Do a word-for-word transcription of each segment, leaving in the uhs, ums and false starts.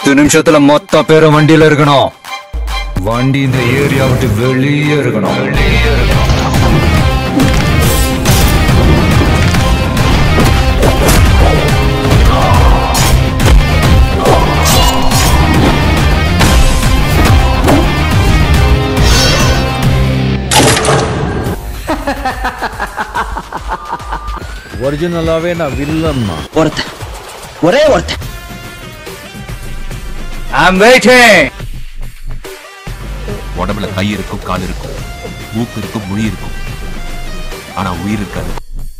பத்து நிமிஷத்துல மொத்த பேரும் வண்டியில இருக்கணும். வண்டி இந்த ஏரியா விட்டு வெளியே இருக்கணும். வெளியே இருக்கணும். ஒரிஜினலாவே நான் வில்லன்மா. ஒருத்த ஒரே ஒருத்த. I'm waiting. உடம்புல கை இருக்கும், கால் இருக்கும், மூக்கு இருக்கும், மொழி இருக்கும், ஆனா உயிர் இருக்காது.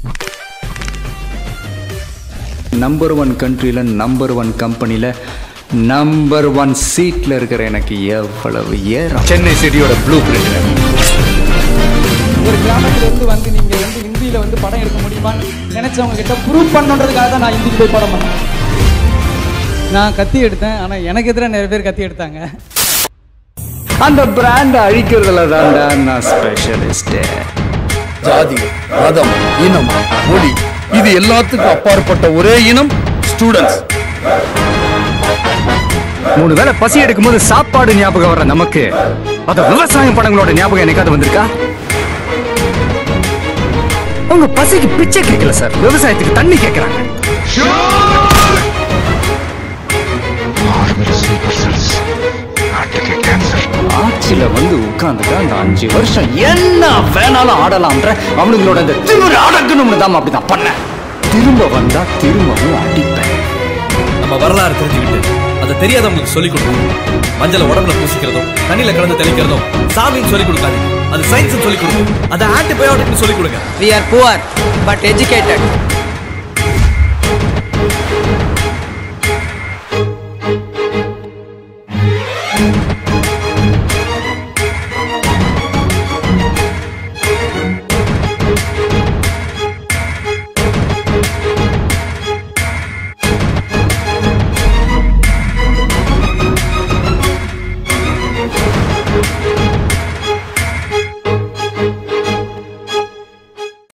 நம்பர் ஒன் கண்ட்ரியில நம்பர் ஒன் கம்பெனில நம்பர் ஒன் சீட்ல இருக்கிற எனக்கு எவ்வளவு ஏறம். சென்னை சிட்டியோட ப்ளூ பிரிண்ட். ஒரு கிராமத்துல இருந்து வந்து நீங்க வந்து ஹிந்தியில வந்து படம் எடுக்க முடியுமான்னு நினைச்சவங்க கிட்ட ப்ரூவ் பண்ணணுன்றதுக்காக தான் நான் ஹிந்திக்கு போய் படம் பண்ணேன். நான் கத்தி எடுத்தேன், ஆனா எனக்கு எதிராக நிறைய பேர் கத்தி எடுத்தாங்க. அந்த பிராண்ட் அழிக்கிறதுல தான்டா நான் ஸ்பெஷலிஸ்ட். ஜாதி, மதம், இனம், மொழி இது எல்லாத்துக்கும் அப்பாற்பட்ட ஒரே இனம் ஸ்டூடெண்ட்ஸ். மூணு வேளை பசி எடுக்கும் போது சாப்பாடு ஞாபகம் வர நமக்கு அத விவசாயம் படங்களோட ஞாபகம் எனக்காவது வந்திருக்கா? உங்க பசிக்கு பிச்சை கேட்கல சார், விவசாயத்துக்கு தண்ணி கேட்கிறாங்க. ஆட்சியில வந்து உட்கார்ந்துட்டு அந்த அஞ்சு வருஷம் என்ன வேணாலும் ஆடலாம்ன்ற அவனுங்களோட அந்த திமிரு அடக்கணும்னு தான் அப்படிதான் பண்ண. திரும்ப வந்தா திரும்பவும் அடிப்பேன். நம்ம வரலாறு தெரிஞ்சுக்கிட்டு அதை தெரியாதவங்களுக்கு சொல்லிக் கொடுக்கணும். மஞ்சள உடம்புல பூசிக்கிறதும் தண்ணியில கலந்து தெளிக்கிறதும் சாமின்னு சொல்லிக் கொடுக்காது, அது சயின்ஸ் சொல்லிக் கொடுக்கும். அதை ஆன்டிபயோட்டிக் சொல்லிக் கொடுங்க. We are poor but educated.